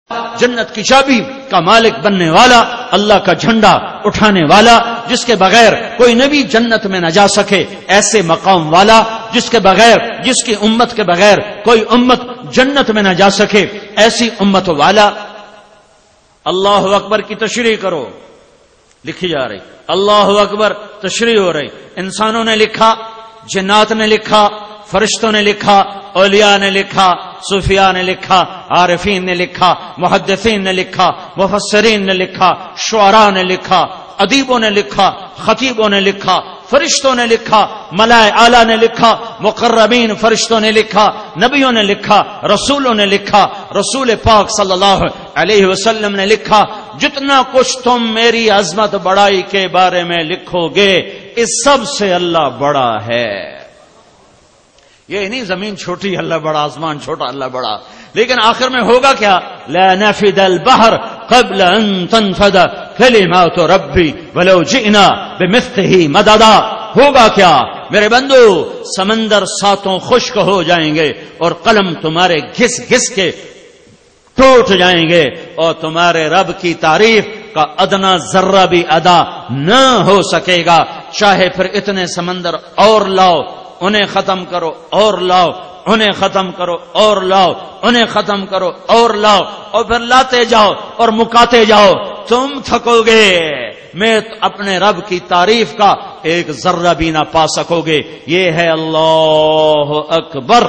جنت کی چابی کا مالک بننے والا، اللہ کا جھنڈا اٹھانے والا، جس کے بغیر کوئی نبی جنت میں نہ جا سکے، ایسے مقام والا جس کے بغیر، جس کی امت کے بغیر کوئی امت جنت میں نہ جا سکے، ایسی امت والا۔ اللہ اکبر کی تشریح کرو، لکھی جا رہی، اللہ اکبر تشریح ہو رہی۔ انسانوں نے لکھا، جنات نے لکھا، فرشتوں نے لکھا، اولیاء نے لکھا، صوفیاء نے لکھا، عارفین نے لکھا، محدثین نے لکھا، مفسرین نے لکھا، شعراء نے لکھا، ادیبوں نے لکھا، خطیبوں نے لکھا، فرشتوں نے لکھا، ملائے اعلیٰ نے لکھا، مقربین فرشتوں نے لکھا، نبیوں نے لکھا، رسولوں نے لکھا، رسول پاک صلی اللہ علیہ وسلم نے لکھا۔ جتنا کچھ تم میری عظمت بڑائی کے بارے میں لکھو گے، اس سب سے اللہ بڑا ہے۔ یہ نہیں زمین چھوٹی اللہ بڑا، آسمان چھوٹا اللہ بڑا، لیکن آخر میں ہوگا کیا؟ لا نفد البحر قبل ان تنفد کلمات ربی ولو جئنا بمثلہ مددا۔ ہوگا کیا میرے بندو؟ سمندر ساتوں خشک ہو جائیں گے اور قلم تمہارے گھس گھس کے ٹوٹ جائیں گے، اور تمہارے رب کی تعریف کا ادنا ذرہ بھی ادا نہ ہو سکے گا، چاہے پھر اتنے سمندر اور لاؤ، انہیں ختم کرو اور لاؤ، انہیں ختم کرو اور لاؤ، انہیں ختم کرو اور لاؤ، اور پھر لاتے جاؤ اور مکاتے جاؤ، تم تھکو گے، میں اپنے رب کی تعریف کا ایک ذرہ بھی نہ پا سکو گے۔ یہ ہے اللہ اکبر۔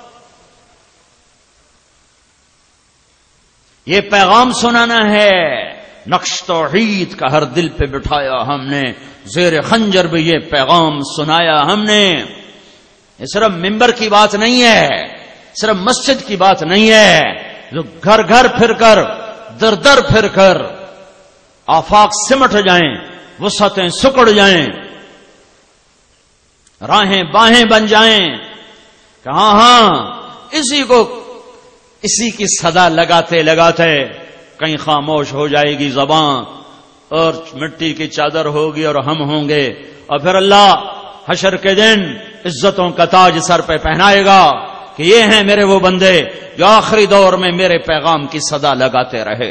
یہ پیغام سنانا ہے، نقش توحید کا ہر دل پہ بٹھایا ہم نے، زیر خنجر بھی یہ پیغام سنایا ہم نے۔ یہ صرف ممبر کی بات نہیں ہے، صرف مسجد کی بات نہیں ہے، جو گھر گھر پھر کر، در در پھر کر آفاق سمٹ جائیں، وسعتیں سکڑ جائیں، راہیں باہیں بن جائیں کہ ہاں ہاں اسی کی صدا لگاتے لگاتے کہیں خاموش ہو جائے گی زبان، اور مٹی کی چادر ہوگی اور ہم ہوں گے، اور پھر اللہ حشر کے دن عزتوں کا تاج سر پہ پہنائے گا کہ یہ ہیں میرے وہ بندے جو آخری دور میں میرے پیغام کی صدا لگاتے رہے۔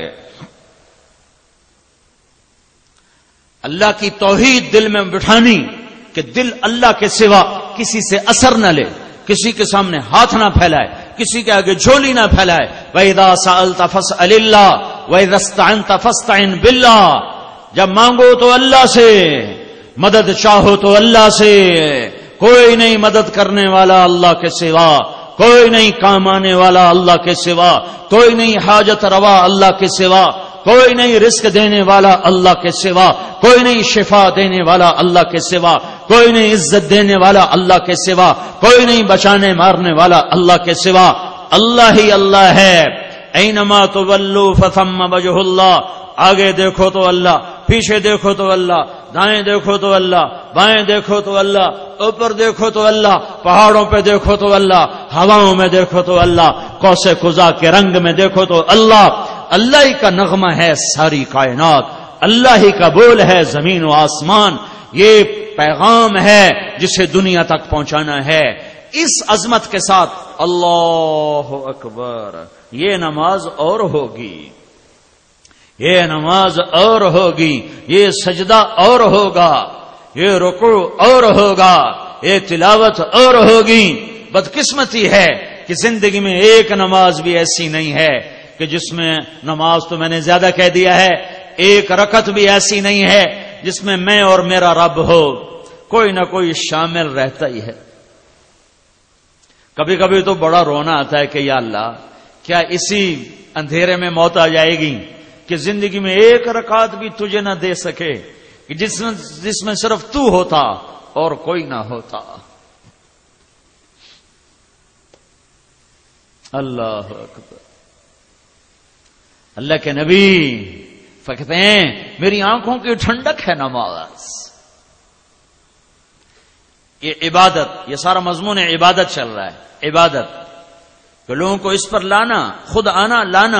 اللہ کی توحید دل میں بٹھانی کہ دل اللہ کے سوا کسی سے اثر نہ لے، کسی کے سامنے ہاتھ نہ پھیلائے، کسی کے آگے جھولی نہ پھیلائے۔ وَإِذَا سَأَلْتَ فَاسْأَلِ اللَّهَ وَإِذَا اسْتَعَنْتَ فَاسْتَعِنْ بِاللَّهِ۔ جب مانگو تو اللہ سے، مدد چاہو تو اللہ سے، کوئی نہیں مدد کرنے والا اللہ کے سوا، کوئی نہیں کام آنے والا اللہ کے سوا، کوئی نہیں حاجت روا اللہ کے سوا، کوئی نہیں رزق دینے والا اللہ کے سوا، کوئی نہیں شفا دینے والا اللہ کے سوا، کوئی نہیں عزت دینے والا اللہ کے سوا، کوئی نہیں بچانے مارنے والا اللہ کے سوا، اللہ ہی اللہ ہے۔ اینما تولوا فثم وجہ اللہ۔ آگے دیکھو تو اللہ، پیچھے دیکھو تو اللہ، دائیں دیکھو تو اللہ، بائیں دیکھو تو اللہ، اوپر دیکھو تو اللہ، پہاڑوں پہ دیکھو تو اللہ، ہواؤں میں دیکھو تو اللہ، کوسے قزح کے رنگ میں دیکھو تو اللہ۔ اللہ ہی کا نغمہ ہے ساری کائنات، اللہ ہی کا بول ہے زمین و آسمان۔ یہ پیغام ہے جسے دنیا تک پہنچانا ہے۔ اس عظمت کے ساتھ اللہ اکبر، یہ نماز اور ہوگی، یہ نماز اور ہوگی، یہ سجدہ اور ہوگا، یہ رکوع اور ہوگا، یہ تلاوت اور ہوگی۔ بدقسمتی ہے کہ زندگی میں ایک نماز بھی ایسی نہیں ہے کہ جس میں، نماز تو میں نے زیادہ کہہ دیا ہے، ایک رکعت بھی ایسی نہیں ہے جس میں میں اور میرا رب ہو، کوئی نہ کوئی شامل رہتا ہی ہے۔ کبھی کبھی تو بڑا رونا آتا ہے کہ یا اللہ، کیا اسی اندھیرے میں موت آ جائے گی کہ زندگی میں ایک رکعت بھی تجھے نہ دے سکے، کہ جس میں صرف تو ہوتا اور کوئی نہ ہوتا۔ اللہ اکبر۔ اللہ کے نبی کہتے ہیں میری آنکھوں کی ٹھنڈک ہے نماز۔ یہ عبادت، یہ سارا مضمون عبادت چل رہا ہے، عبادت کہ لوگوں کو اس پر لانا، خود آنا لانا۔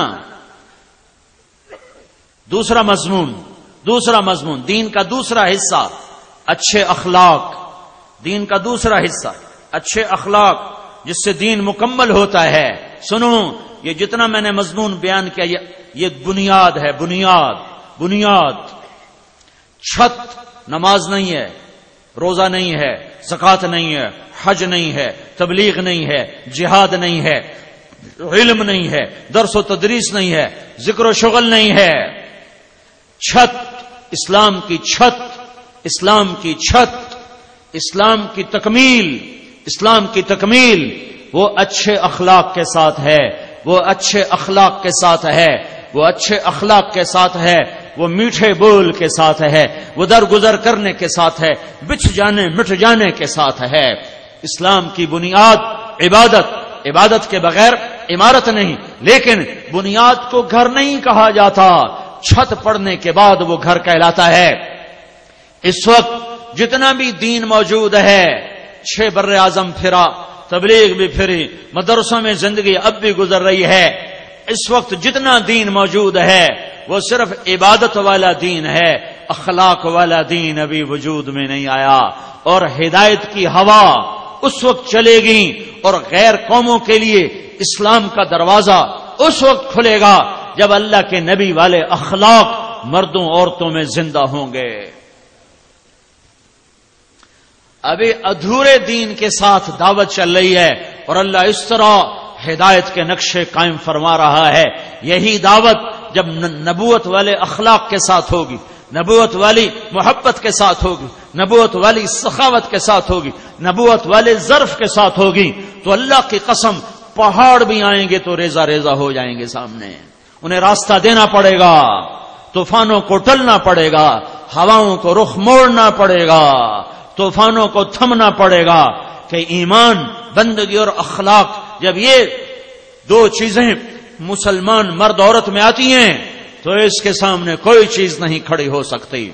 دوسرا مضمون دین کا دوسرا حصہ اچھے اخلاق، دین کا دوسرا حصہ اچھے اخلاق، جس سے دین مکمل ہوتا ہے۔ سنو، یہ جتنا میں نے مضمون بیان کیا یہ بنیاد ہے، بنیاد چھت نماز نہیں ہے، روزہ نہیں ہے، زکوٰۃ نہیں ہے، حج نہیں ہے، تبلیغ نہیں ہے، جہاد نہیں ہے، علم نہیں ہے، درس و تدریس نہیں ہے، ذکر و شغل نہیں ہے. چھت اسلام کی چھت، اسلام کی چھت، اسلام کی تکمیل، اسلام کی تکمیل وہ اچھے اخلاق کے ساتھ ہے، وہ اچھے اخلاق کے ساتھ ہے، وہ اچھے اخلاق کے ساتھ ہے، وہ میٹھے بول کے ساتھ ہے، وہ درگزر کرنے کے ساتھ ہے، بچھ جانے مٹ جانے کے ساتھ ہے. اسلام کی بنیاد عبادت کے بغیر عمارت نہیں، لیکن بنیاد کو گھر نہیں کہا جاتا، چھت پڑنے کے بعد وہ گھر کہلاتا ہے. اس وقت جتنا بھی دین موجود ہے، 6 بر اعظم پھرا، تبلیغ بھی پھری، مدرسوں میں زندگی اب بھی گزر رہی ہے. اس وقت جتنا دین موجود ہے وہ صرف عبادت والا دین ہے، اخلاق والا دین ابھی وجود میں نہیں آیا. اور ہدایت کی ہوا اس وقت چلے گی اور غیر قوموں کے لیے اسلام کا دروازہ اس وقت کھلے گا جب اللہ کے نبی والے اخلاق مردوں عورتوں میں زندہ ہوں گے. ابھی ادھورے دین کے ساتھ دعوت چل رہی ہے اور اللہ اس طرح ہدایت کے نقشے قائم فرما رہا ہے. یہی دعوت جب نبوت والے اخلاق کے ساتھ ہوگی، نبوت والی محبت کے ساتھ ہوگی، نبوت والی سخاوت کے ساتھ ہوگی، نبوت والے ظرف کے ساتھ ہوگی، تو اللہ کی قسم پہاڑ بھی آئیں گے تو ریزہ ریزہ ہو جائیں گے سامنے. انہیں راستہ دینا پڑے گا، طوفانوں کو ٹلنا پڑے گا، ہواؤں کو رخ موڑنا پڑے گا، طوفانوں کو تھمنا پڑے گا. کہ ایمان، بندگی اور اخلاق جب یہ 2 چیزیں مسلمان مرد عورت میں آتی ہیں تو اس کے سامنے کوئی چیز نہیں کھڑی ہو سکتی.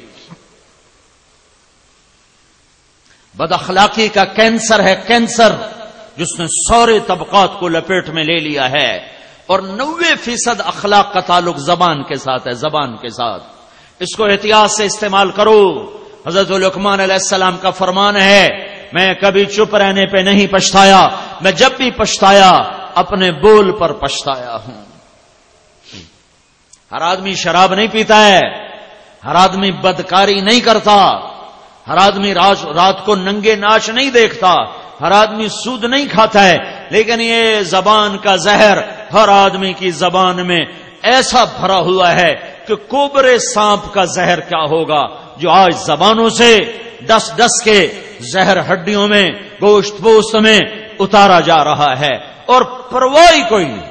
بد اخلاقی کا کینسر ہے، کینسر جس نے سارے طبقات کو لپیٹ میں لے لیا ہے. اور 90% اخلاق کا تعلق زبان کے ساتھ ہے، زبان کے ساتھ. اس کو احتیاط سے استعمال کرو. حضرت لقمان علیہ السلام کا فرمان ہے، میں کبھی چپ رہنے پہ نہیں پچھتایا، میں جب بھی پچھتایا اپنے بول پر پچھتایا ہوں. ہر آدمی شراب نہیں پیتا ہے، ہر آدمی بدکاری نہیں کرتا، ہر آدمی رات کو ننگے ناچ نہیں دیکھتا، ہر آدمی سود نہیں کھاتا ہے، لیکن یہ زبان کا زہر ہر آدمی کی زبان میں ایسا بھرا ہوا ہے کہ کوبرے سانپ کا زہر کیا ہوگا جو آج زبانوں سے ڈس کے زہر ہڈیوں میں، گوشت پوست میں اتارا جا رہا ہے. اور پرواہ کوئی نہیں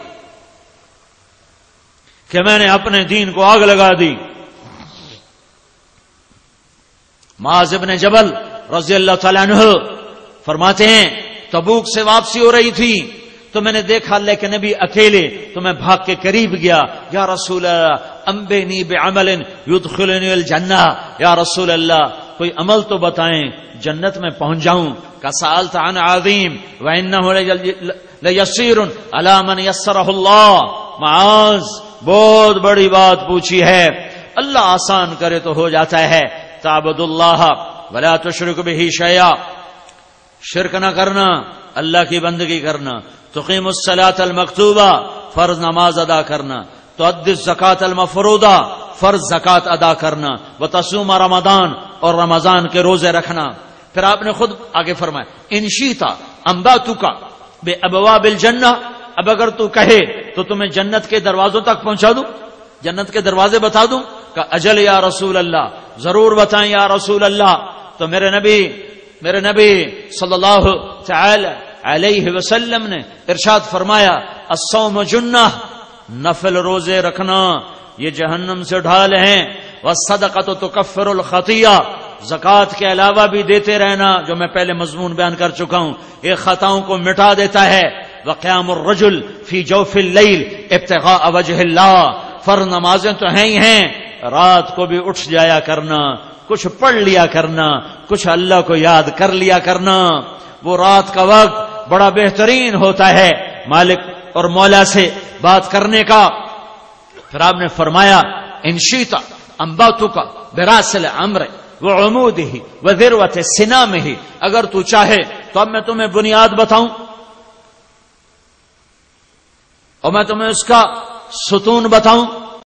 کہ میں نے اپنے دین کو آگ لگا دی. معاذ بن جبل رضی اللہ تعالیٰ عنہ فرماتے ہیں تبوک سے واپسی ہو رہی تھی تو میں نے دیکھا اللہ کے نبی اکیلے، تو میں بھاگ کے قریب گیا، یا رسول اللہ انبئنی بعمل یدخلنی الجنہ، یا رسول اللہ کوئی عمل تو بتائیں جنت میں پہنچ جاؤں. کا سألت عن عظیم وانہ لیسیر علی من یسرہ اللہ. معاذ بہت بڑی بات پوچھی ہے، اللہ آسان کرے تو ہو جاتا ہے. تعبد اللہ ولا تشرک بہ شیئا، شرک نہ کرنا، اللہ کی بندگی کرنا. تقیم الصلاۃ المکتوبہ، فرض نماز ادا کرنا. تؤدی الزکاۃ المفروضہ، فرض زکات ادا کرنا. وتصوم رمضان، اور رمضان کے روزے رکھنا. پھر آپ نے خود آگے فرمایا ان شئت انبأتک بابواب الجنہ، اب اگر تو کہے تو تمہیں جنت کے دروازوں تک پہنچا دوں، جنت کے دروازے بتا دوں. کہ اجل یا رسول اللہ، ضرور بتائیں یا رسول اللہ. تو میرے نبی صلی اللہ تعالی علیہ وسلم نے ارشاد فرمایا الصوم جنہ، نفل روزے رکھنا یہ جہنم سے ڈھال ہیں. والصدقۃ تکفر الخطیہ، زکات کے علاوہ بھی دیتے رہنا جو میں پہلے مضمون بیان کر چکا ہوں، یہ خطاؤں کو مٹا دیتا ہے. وقیام الرجل فی جوف اللیل ابتغاء وجہ اللہ، فرض نمازیں تو ہیں ہی ہیں، رات کو بھی اٹھ جایا کرنا، کچھ پڑھ لیا کرنا، کچھ اللہ کو یاد کر لیا کرنا. وہ رات کا وقت بڑا بہترین ہوتا ہے مالک اور مولا سے بات کرنے کا. پھر آپ نے فرمایا ان شئت انبأتک براس الامر وعمودہ وذروۃ سنامہ، اگر تو چاہے تو اب میں تمہیں بنیاد بتاؤں. اور میں تمہیں اس کا ستون بتاؤں